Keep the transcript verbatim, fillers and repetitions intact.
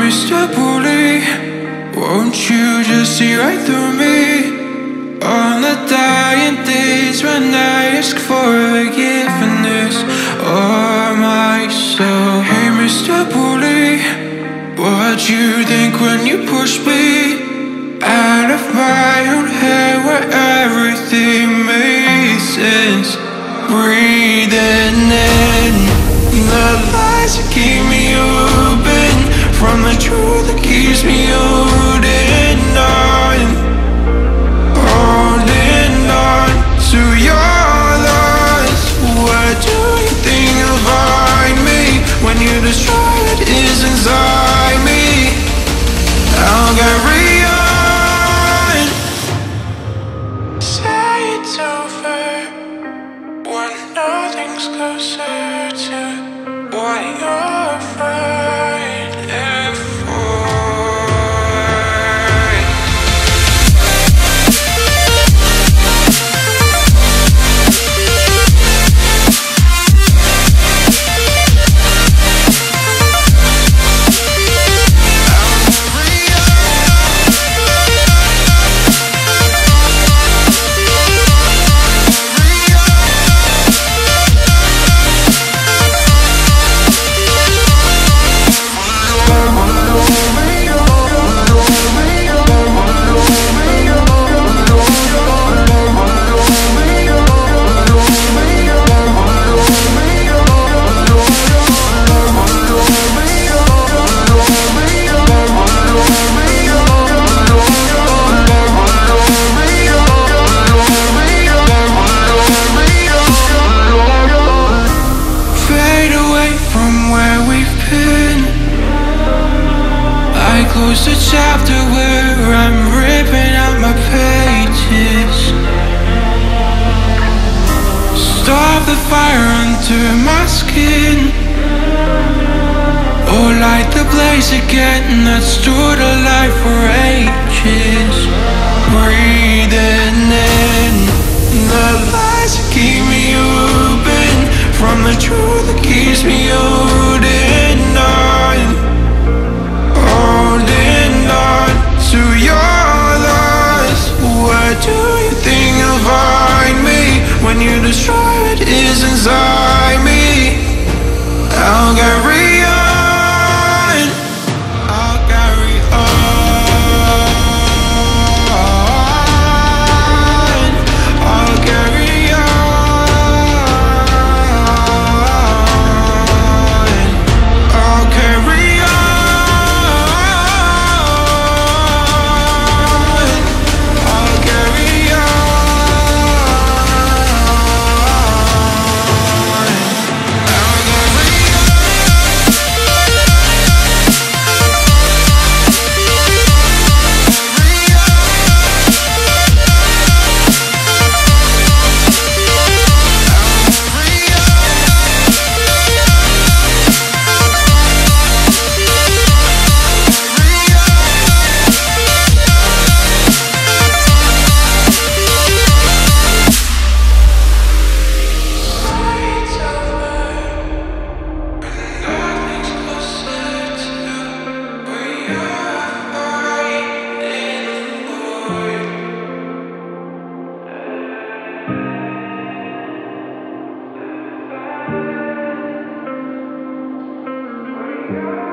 Mister Bully, won't you just see right through me? On the dying days when I ask for forgiveness or myself. Hey Mister Bully, what'd you think when you pushed me out of my own head where everything made sense? Breathing in the lies that keep me open from the truth that keeps me holding on, holding on to your loss. What do you think you'll find me when you destroy what is inside me? I'll carry on. Say it's over when nothing's closer to what you're fighting for. Close the chapter where I'm ripping out my pages. Stop the fire under my skin, or light the blaze again that stood alive for ages. Breathing in the lies that keep me open from the truth that keeps me holding on, holding on to your loss. What do you think you'll find me when you destroy what is inside me? I'll carry on, I'll carry on, I'll carry on, I'll carry on. Yeah.